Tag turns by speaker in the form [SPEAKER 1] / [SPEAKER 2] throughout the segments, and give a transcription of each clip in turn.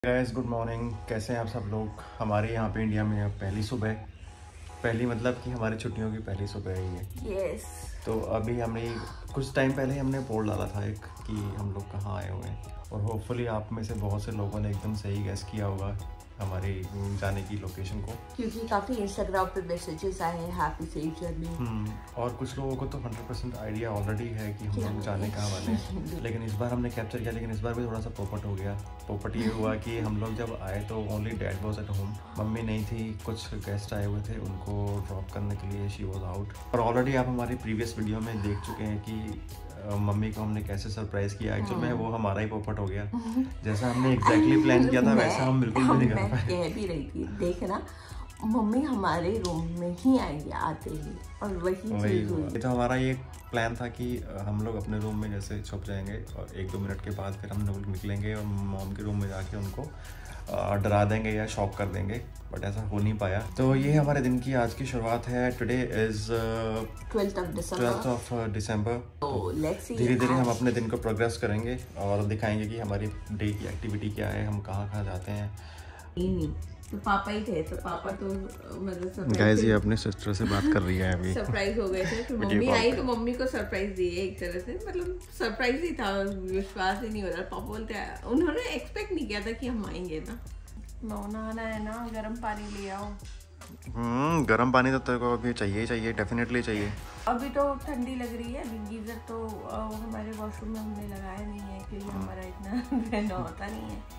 [SPEAKER 1] Guys good morning, कैसे हैं आप सब लोग। हमारे यहाँ पे इंडिया में अब पहली सुबह, पहली मतलब कि हमारी छुट्टियों की पहली सुबह है ये।
[SPEAKER 2] यस।
[SPEAKER 1] तो अभी हमने कुछ टाइम पहले हमने पोल डाला था एक कि हम लोग कहाँ आए हुए हैं, और होपफुली आप में से बहुत से लोगों ने एकदम सही गैस किया होगा हमारे जाने की लोकेशन को,
[SPEAKER 2] क्योंकि काफ़ी इंस्टाग्राम पे मैसेजेस आए हैं हैप्पी सेफ जर्नी।
[SPEAKER 1] और कुछ लोगों को तो 100% आइडिया ऑलरेडी है कि हम लोग जाने कहाँ वाले हैं। लेकिन इस बार हमने कैप्चर किया, लेकिन इस बार भी थोड़ा सा पोपट हो गया। पोपट ये हुआ कि हम लोग जब आए तो only dad was at home, mummy नहीं थी, कुछ गेस्ट आए हुए थे, उनको ड्रॉप करने के लिए शी वॉज आउट। और ऑलरेडी आप हमारी प्रीवियस वीडियो में देख चुके हैं कि मम्मी को हमने कैसे सरप्राइज किया। एक्चुअल में वो हमारा ही पोपट हो गया, जैसा हमने एग्जैक्टली प्लान किया था वैसा हम बिल्कुल भी नहीं कर पाए।
[SPEAKER 2] कह भी रही थी, देखना मम्मी हमारे रूम में ही आएंगे आते ही, और वही चीज हुई।
[SPEAKER 1] तो हमारा ये प्लान था कि हम लोग अपने रूम में जैसे छुप जाएंगे और 1-2 मिनट के बाद फिर हम लोग निकलेंगे और मॉम के रूम में जाके उनको डरा देंगे या शॉक कर देंगे, बट ऐसा हो नहीं पाया। तो ये हमारे दिन की आज की शुरुआत है। Today is 12th of December. धीरे धीरे हम अपने दिन को प्रोग्रेस करेंगे और दिखाएंगे कि हमारी डे की एक्टिविटी क्या है, हम कहाँ कहाँ जाते हैं।
[SPEAKER 2] तो पापा ही थे, तो पापा तो मतलब
[SPEAKER 1] गाइस ये अपने सिस्टर से बात कर रही है अभी।
[SPEAKER 2] सरप्राइज हो गए थे, तो मम्मी आई तो मम्मी को सरप्राइज दिए एक तरह से, मतलब सरप्राइज ही था, विश्वास ही नहीं हो रहा। पापा बोलते हैं उन्होंने एक्सपेक्ट नहीं किया था कि हम आएंगे ना। नहाना है ना, गर्म पानी ले आओ।
[SPEAKER 1] गर्म पानी तो तेरे को अभी चाहिए, डेफिनेटली चाहिए।
[SPEAKER 2] अभी तो ठंडी लग रही है, गीजर तो हमारे वॉशरूम में हमने लगाया नहीं है क्योंकि हमारा इतना रहना होता नहीं है।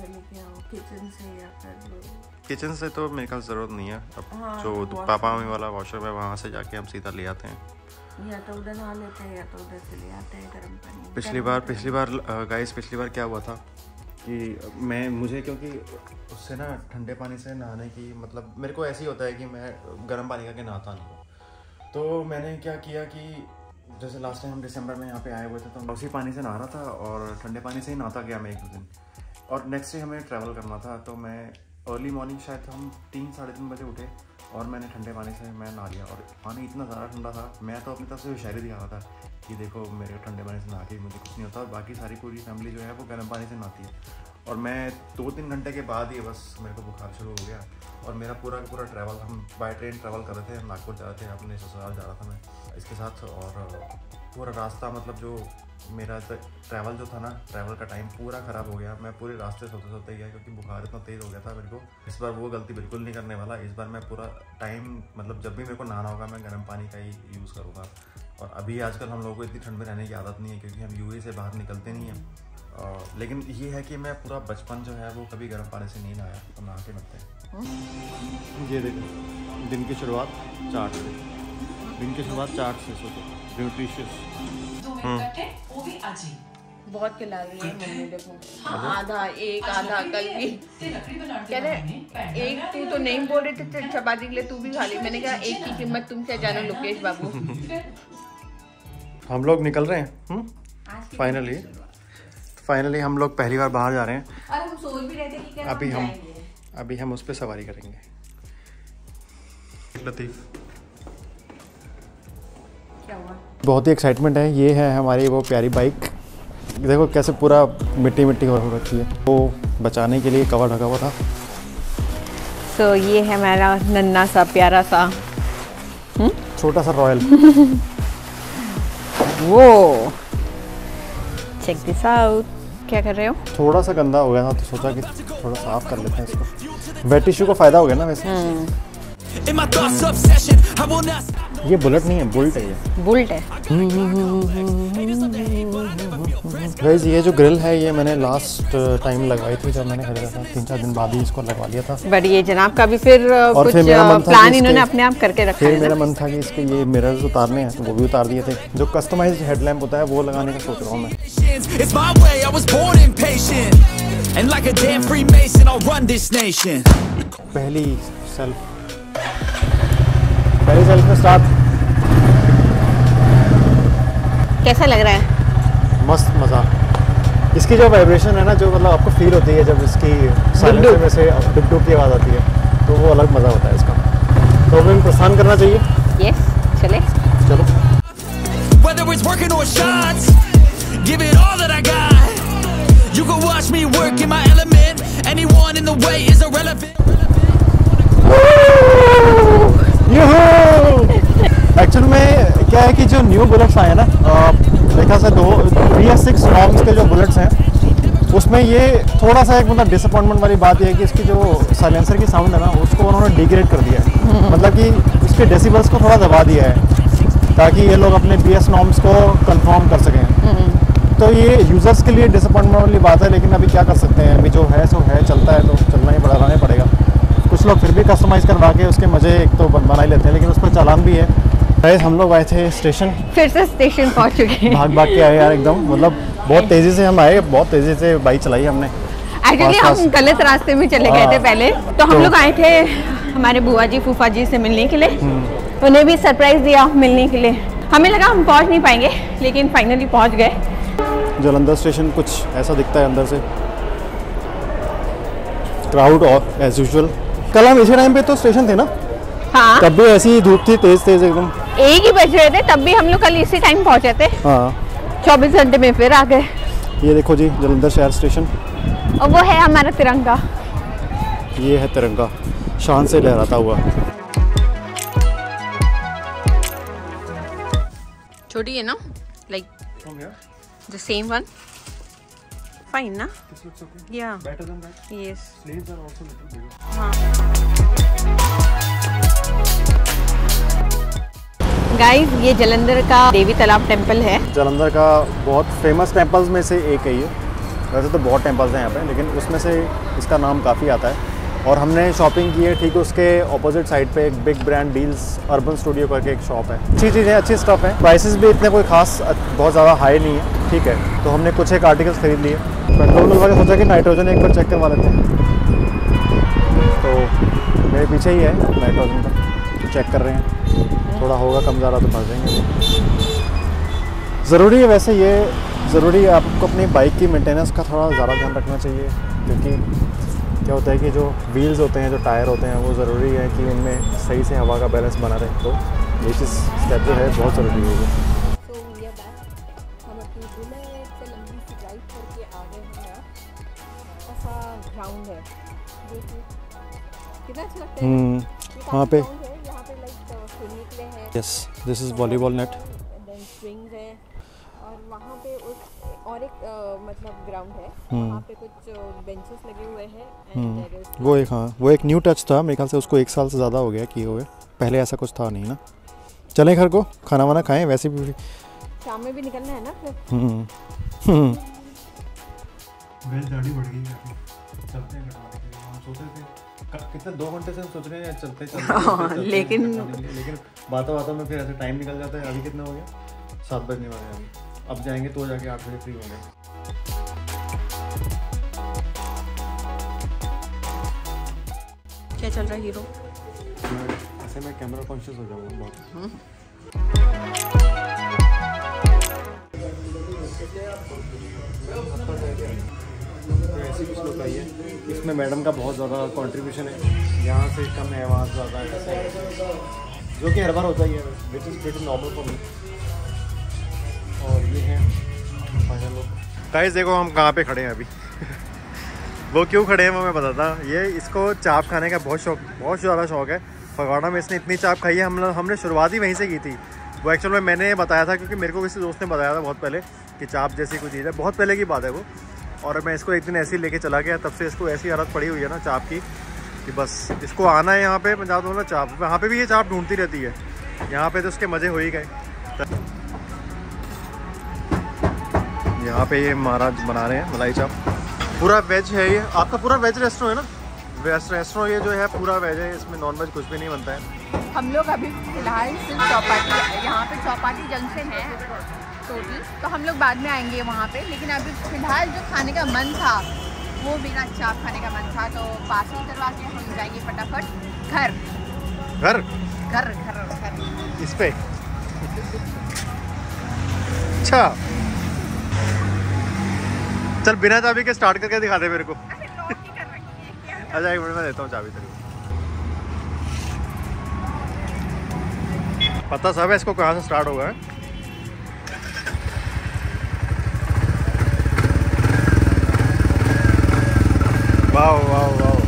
[SPEAKER 1] किचन से तो मेरे ख्याल जरूरत नहीं है अब।
[SPEAKER 2] हाँ,
[SPEAKER 1] जो पापा मम्मी वाला वॉशरूम है वहाँ से जाके हम सीधा ले आते हैं,
[SPEAKER 2] या तो उधर नहा लेते हैं या तो उधर से ले आते हैं गर्म पानी।
[SPEAKER 1] पिछली बार क्या हुआ था कि मुझे क्योंकि उससे ना ठंडे पानी से नहाने की मतलब मेरे को ऐसे ही होता है कि मैं गर्म पानी करके नहाता नहीं हूँ। तो मैंने क्या किया कि जैसे लास्ट टाइम हम दिसंबर में यहाँ पे आए हुए थे तो उसी पानी से नहा रहा था और ठंडे पानी से ही नहाता गया मैं 1-2 दिन। और नेक्स्ट डे हमें ट्रैवल करना था, तो मैं अर्ली मॉर्निंग शायद हम 3-3:30 बजे उठे और मैंने ठंडे पानी से मैं नहा लिया। और पानी इतना ज़्यादा ठंडा था, मैं तो अपनी तरफ से होशियारी दिखा रहा था कि देखो मेरे ठंडे पानी से नहा के मुझे कुछ नहीं होता, और बाकी सारी पूरी फैमिली जो है वो गर्म पानी से नहाती है। और मैं 2-3 घंटे के बाद ही बस मेरे को बुखार शुरू हो गया। और मेरा पूरा ट्रैवल, हम बाय ट्रेन ट्रैवल कर रहे थे, नागपुर जा रहे थे, अपने ससुराल जा रहा था मैं इसके साथ। और पूरा रास्ता मतलब जो मेरा ट्रैवल जो था ना, ट्रैवल का टाइम पूरा ख़राब हो गया। मैं पूरे रास्ते सोते गया क्योंकि बुखार इतना तेज़ हो गया था मेरे को। इस बार वो गलती बिल्कुल नहीं करने वाला। इस बार मैं पूरा टाइम मतलब जब भी मेरे को नहाना होगा मैं गर्म पानी का ही यूज़ करूँगा। और अभी आजकल हम लोगों को इतनी ठंड में रहने की आदत नहीं है क्योंकि हम यूए से बाहर निकलते नहीं हैं। लेकिन ये है कि मैं पूरा बचपन जो है वो कभी गर्म पानी से नहीं नहाया, तो नहा के बनते हैं। ये देखो दिन की शुरुआत चाट से, दिन की शुरुआत चाट से, सोचो न्यूट्रिशियस।
[SPEAKER 3] वो भी आज ही
[SPEAKER 2] बहुत खिला रही है मम्मी, देखो आधा कल भी कह रहे एक तू तो नहीं बोल रहे थे चपाती के लिए, तू भी खा ली। मैंने कहा एक की कीमत तुम क्या जानो लोकेश बाबू।
[SPEAKER 1] हम लोग निकल रहे हैं फाइनली हम लोग पहली बार बाहर जा रहे हैं।
[SPEAKER 2] और हम सोच भी रहे थे कि
[SPEAKER 1] अभी हम उस पर सवारी करेंगे। लतीफ
[SPEAKER 2] क्या हुआ?
[SPEAKER 1] बहुत ही एक्साइटमेंट है। ये है हमारी वो प्यारी बाइक, देखो कैसे पूरा मिट्टी हो रखी है, वो बचाने के लिए कवर ढका हुआ था।
[SPEAKER 2] तो ये है हमारा नन्ना सा प्यारा सा
[SPEAKER 1] छोटा सा रॉयल।
[SPEAKER 2] वो चेक दिस आउट। क्या कर रहे हो?
[SPEAKER 1] थोड़ा सा गंदा हो गया था तो सोचा कि थोड़ा साफ कर लेते हैं इसको। वेट टिश्यू को फायदा हो गया ना वैसे। ये बुलेट नहीं है, बुल्ट है। ये
[SPEAKER 2] बुल्ट है।
[SPEAKER 1] गाइस ये जो ग्रिल है ये मैंने लास्ट टाइम लगाई थी जब मैंने खरीदा था, 3-4 दिन बाद ही इसको लगवा लिया था।
[SPEAKER 2] बट ये जनाब का भी फिर कुछ प्लान इन्होंने अपने आप करके रखा है।
[SPEAKER 1] फिर मेरा मन था कि इसके ये मिरर्स उतारने हैं तो वो भी उतार दिए थे। जो कस्टमाइज्ड हेडलैम्प होता है वो लगाने का सोच रहा हूँ मैं। पहली सेल्फ में स्टार्ट।
[SPEAKER 2] कैसा लग रहा है?
[SPEAKER 1] मस्त मज़ा। इसकी जो वाइब्रेशन है ना, जो मतलब आपको फील होती है जब इसकी साइलेंसर में से डुक की आवाज़ आती है, तो वो अलग मज़ा होता है इसका। तो हमें प्रस्थान करना चाहिए।
[SPEAKER 2] यस, चले
[SPEAKER 1] चलो।
[SPEAKER 3] You can watch me work in my element.
[SPEAKER 4] in the way is irrelevant.
[SPEAKER 1] Actual में क्या है कि जो न्यू बुलेट्स आए हैं ना, देखा से दो BS6 नॉर्म्स के जो बुलेट्स हैं उसमें ये थोड़ा सा एक मतलब डिसअपॉइंटमेंट वाली बात ये है कि इसकी जो साइलेंसर की साउंड है ना उसको उन्होंने डिग्रेड कर दिया है। मतलब कि इसके डेसिबल्स को थोड़ा दबा दिया है ताकि ये लोग अपने BS नॉर्म्स को कंफर्म कर सकें। तो ये यूज़र्स के लिए डिसअपॉइंटमेंट वाली बात है, लेकिन अभी क्या कर सकते हैं, अभी जो है सो है, चलता है तो चलना ही बढ़ाना पड़ेगा। कुछ लोग फिर भी कस्टमाइज़ करवा के उसके मज़े एक तो बना ही लेते हैं, लेकिन उस पर चालान भी है। गाइस हम लोग आए थे स्टेशन,
[SPEAKER 2] फिर से स्टेशन पहुंच चुके हैं।
[SPEAKER 1] भाग के आए यार एकदम, मतलब बहुत तेज़ी से हम आए, बहुत तेज़ी से बाइक चलाई हमने।
[SPEAKER 2] एक्चुअली हम गलत रास्ते में चले गए थे पहले, तो हम लोग आए थे हमारे बुआ जी फूफा जी से मिलने के लिए। उन्हें भी सरप्राइज दिया मिलने के लिए। हमें लगा हम पहुंच नहीं पाएंगे, लेकिन फाइनली पहुंच गए।
[SPEAKER 1] जालंधर स्टेशन कुछ ऐसा दिखता है अंदर से, क्राउड और एज यूजुअल। कल हम इसी टाइम पे तो स्टेशन थे ना?
[SPEAKER 2] हाँ,
[SPEAKER 1] तब भी ऐसी धूप थी, तेज एकदम।
[SPEAKER 2] 1 ही बज रहे थे, तब भी हम लोग कल इसी टाइम पहुंचे थे।
[SPEAKER 1] हाँ
[SPEAKER 2] 24 घंटे में फिर आ गए।
[SPEAKER 1] ये देखो जी जालंधर शहर स्टेशन,
[SPEAKER 2] और वो है हमारा तिरंगा।
[SPEAKER 1] ये है तिरंगा शान से लहराता हुआ।
[SPEAKER 2] छोटी है ना, like the same one, fine ना? या यस। गाइस ये जालंधर का देवी तालाब टेम्पल है।
[SPEAKER 1] जालंधर का बहुत फेमस टेम्पल्स में से एक है ये। वैसे तो बहुत टेम्पल्स हैं यहाँ पे, लेकिन उसमें से इसका नाम काफ़ी आता है। और हमने शॉपिंग की है ठीक उसके ऑपोजिट साइड पे एक big brand deals Urban Studio करके एक शॉप है। अच्छी चीज़ें, अच्छी स्टफ़ है, प्राइसेस भी इतने कोई खास बहुत ज़्यादा हाई नहीं है, ठीक है। तो हमने कुछ एक आर्टिकल्स खरीद लिए। पेट्रोल वाले सोचा कि नाइट्रोजन एक बार चेक करवा लेते हैं, तो मेरे पीछे ही है नाइट्रोजन का, चेक कर रहे हैं। थोड़ा होगा कम ज़्यादा तो भर देंगे। ज़रूरी है वैसे ये, ज़रूरी है आपको अपनी बाइक की मेंटेनेंस का थोड़ा ज़्यादा ध्यान रखना चाहिए, क्योंकि क्या होता है कि जो व्हील्स होते हैं, जो टायर होते हैं, वो ज़रूरी है कि उनमें सही से हवा का बैलेंस बना रहे। तो ये चीज़ स्टेप जो है बहुत ज़रूरी है।
[SPEAKER 2] हम अपनी बुलेट से लंबी सी ड्राइव करके आ गए हैं यहाँ। ऐसा ग्राउंड है, कितना अच्छा लगता है।
[SPEAKER 1] वहाँ पे
[SPEAKER 2] यहाँ पे लाइक खेलने के लिए है।
[SPEAKER 1] Yes, this is volleyball net,
[SPEAKER 2] then swings है, और वहाँ पे और एक मतलब ग्राउंड है, वहाँ पे कुछ बेंचेस लगे हुए हैं।
[SPEAKER 1] वो एक, हाँ वो एक न्यू टच था मेरे ख्याल से, उसको 1 साल से ज़्यादा हो गया किए हुए, पहले ऐसा कुछ था नहीं ना। चलें घर को, खाना वाना खाएं, वैसे भी
[SPEAKER 2] शाम में भी निकलना है ना फिर।
[SPEAKER 1] दाढ़ी बढ़ गई, चलते हैं कटवाने के लिए। हम सोचे थे कितने 2 घंटे से हम सोच रहे हैं चलते लेकिन बातों में फिर ऐसे टाइम निकल जाता है। अभी कितना हो गया? 7 बजने वाले हैं अभी। अब जाएंगे तो जाके 8 बजे फ्री होंगे।
[SPEAKER 2] क्या चल रहा है हीरो?
[SPEAKER 1] ऐसे मैं कैमरा कॉन्शियस हो जाऊंगा बहुत। ऐसी कुछ लोग आई है, इसमें मैडम का बहुत ज़्यादा कंट्रीब्यूशन है, यहाँ से कम है वहाँ ज़्यादा है, जो कि हर बार होता ही है, which is very normal for me. और ये है फाइनल लोग। गाइस देखो हम कहाँ पे खड़े हैं अभी। वो क्यों खड़े हैं वो मैं बताता। ये इसको चाप खाने का बहुत ज़्यादा शौक है। फगवाड़ा में इसने इतनी चाप खाई है, हमने शुरुआत ही वहीं से की थी। वो एक्चुअल में मैंने बताया था, क्योंकि मेरे को किसी दोस्त ने बताया था बहुत पहले कि चाप जैसी कोई चीज़ है, बहुत पहले की बात है वो। और मैं इसको एक दिन ऐसे ही लेके चला गया, तब से इसको ऐसी आदत पड़ी हुई है ना चाप की कि बस इसको आना है यहाँ पे। मैं जाता हूँ ना चाप, यहाँ पे भी ये चाप ढूंढती रहती है। यहाँ पे तो उसके मज़े हो ही गए। यहाँ पे ये महाराज बना रहे हैं मलाई चाप, पूरा वेज है ये। आपका पूरा वेज रेस्टोरेंट है ना? रेस्टोरेंट ये जो है पूरा वेज है, इसमें नॉन वेज कुछ भी नहीं बनता है।
[SPEAKER 2] हम लोग अभी फिलहाल सिर्फ चौपाटी, यहाँ पे चौपाटी जंक्शन है टोटल, तो हम लोग बाद में आएंगे वहाँ पे। लेकिन अभी फिलहाल जो खाने का मन था वो मेरा चाप खाने का मन था, तो पार्सल करवा के हम जाएंगे फटाफट घर
[SPEAKER 1] घर
[SPEAKER 2] घर घर घर
[SPEAKER 1] इस पे। अच्छा चल बिना चाबी के स्टार्ट करके दिखा दे मेरे को। अच्छा एक मिनट में देता हूँ चाबी तेरे को। पता सब है इसको कहाँ से स्टार्ट होगा है? वाह वाह वाह।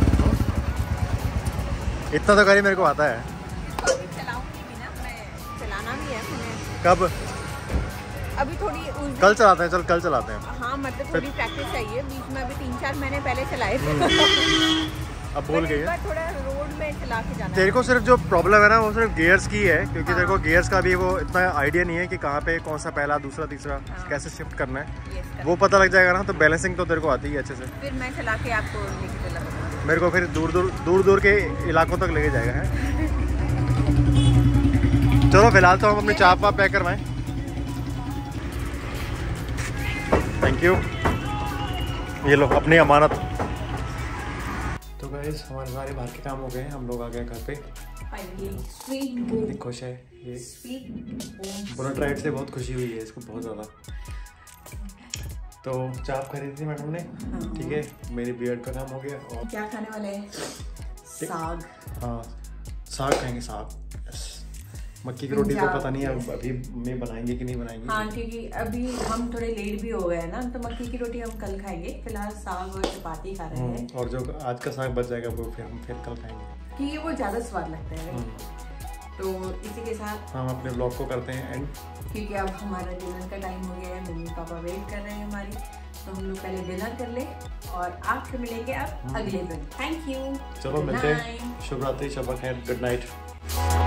[SPEAKER 1] इतना तो गाड़ी मेरे को आता है।
[SPEAKER 2] चलाऊंगी भी ना मैं, चलाना भी है मैंने।
[SPEAKER 1] कब?
[SPEAKER 2] अभी थोड़ी
[SPEAKER 1] कल चलाते हैं, चल कल चलाते हैं।
[SPEAKER 2] हाँ मतलब थोड़ी प्रैक्टिस चाहिए, बीच में अभी 3-4 महीने पहले चलाए थे।
[SPEAKER 1] अब भूल गई है।
[SPEAKER 2] थोड़ा रोड में चला के जाना।
[SPEAKER 1] तेरे को सिर्फ जो प्रॉब्लम है ना वो सिर्फ गियर्स की है, क्योंकि तेरे को गियर्स का भी वो इतना आइडिया नहीं है कि कहाँ पे कौन सा पहला दूसरा तीसरा कैसे शिफ्ट करना है। वो पता लग जाएगा ना, तो बैलेंसिंग तो तेरे को आती है अच्छे से।
[SPEAKER 2] फिर मैं चला के आपको लेके चला,
[SPEAKER 1] मेरे को फिर दूर के इलाकों तक लेके जाएगा है। चलो फिलहाल तो हम अपनी चाप वाप पैक करवाएं। थैंक यू, ये लो अपनी अमानत। तो गाइस हमारे सारे बाहर के काम हो गए हैं, हम लोग आ गए घर पे। खुश है ये, बुलेट राइड से बहुत खुशी हुई है इसको, बहुत ज़्यादा। तो चाप खरीदी थी मैडम ने, ठीक है, मेरी बियर्ड का काम हो गया। और
[SPEAKER 2] क्या खाने वाले हैं? साग।
[SPEAKER 1] हाँ साग खाएंगे, साग। मक्की की रोटी तो पता नहीं अब अभी में बनाएंगे कि नहीं बनाएंगे।
[SPEAKER 2] हाँ क्योंकि अभी हम थोड़े लेट भी हो गए हैं ना, तो मक्की की रोटी हम कल खाएंगे। फिलहाल साग और चपाती खा रहे हैं।
[SPEAKER 1] और जो आज का साग बच जाएगा वो फिर हम कल खाएंगे,
[SPEAKER 2] क्योंकि वो ज़्यादा स्वाद लगता है। तो इसी के साथ
[SPEAKER 1] हम अपने ब्लॉग को करते हैं एंड,
[SPEAKER 2] क्योंकि अब हमारा डिनर का टाइम हो गया है। मम्मी पापा वेट कर रहे हैं हमारी, तो हम लोग पहले डिनर कर ले और आपसे मिलेंगे अब अगले दिन। थैंक यू,
[SPEAKER 1] चलो मिलते हैं। शुभ रात्रि, शब खैर, गुड नाइट।